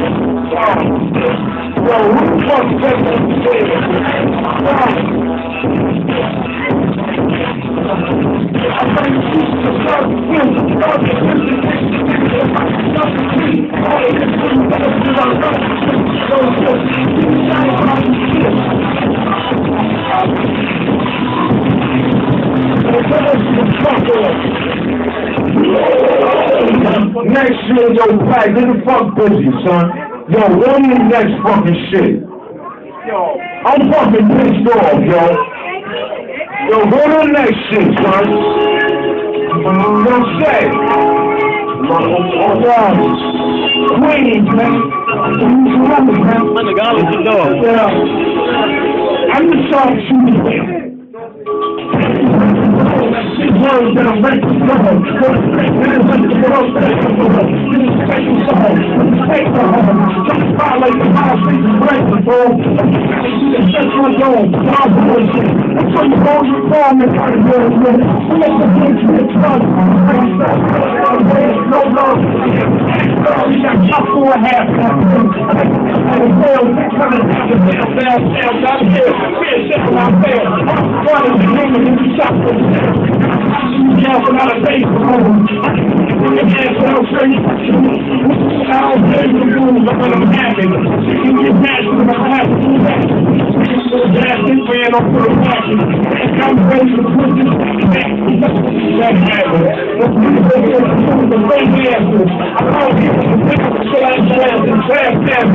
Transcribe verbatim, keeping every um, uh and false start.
Yo, who the fuck said that shit? I think she's the first one. Next year, yo, Pryce, get the fuck busy, son. Yo, what is next fucking shit? Yo, I'm fucking pissed off, yo. Yo, go to the next shit, son. Yo, say. Oh, wow. Queens, man. Man, the guy was the dog. Yeah. I'm the sharpshooter. Words that I'm ready to go. What a great man is under the world. This is a special song. Take the home. Just violate the house. This is great, bro. It's just my dome. My bullshit. That's what you hold your phone and try to do it with. We make the things with trust. No love. We got chopped for a half. And the world is coming down the bell, bell, bell, down here. Fear shit from our fair. One is the name of the shop for the yeah, from out of base, home. Bring your hands down straight. I don't play with the rules, I'm gonna have it. You can get mad when I'm happy to do that. Gas this man up for the passion. And I'm ready to put this back. That's happening. Let's do the thing. The thing answers. I don't give a shit. I don't give a shit.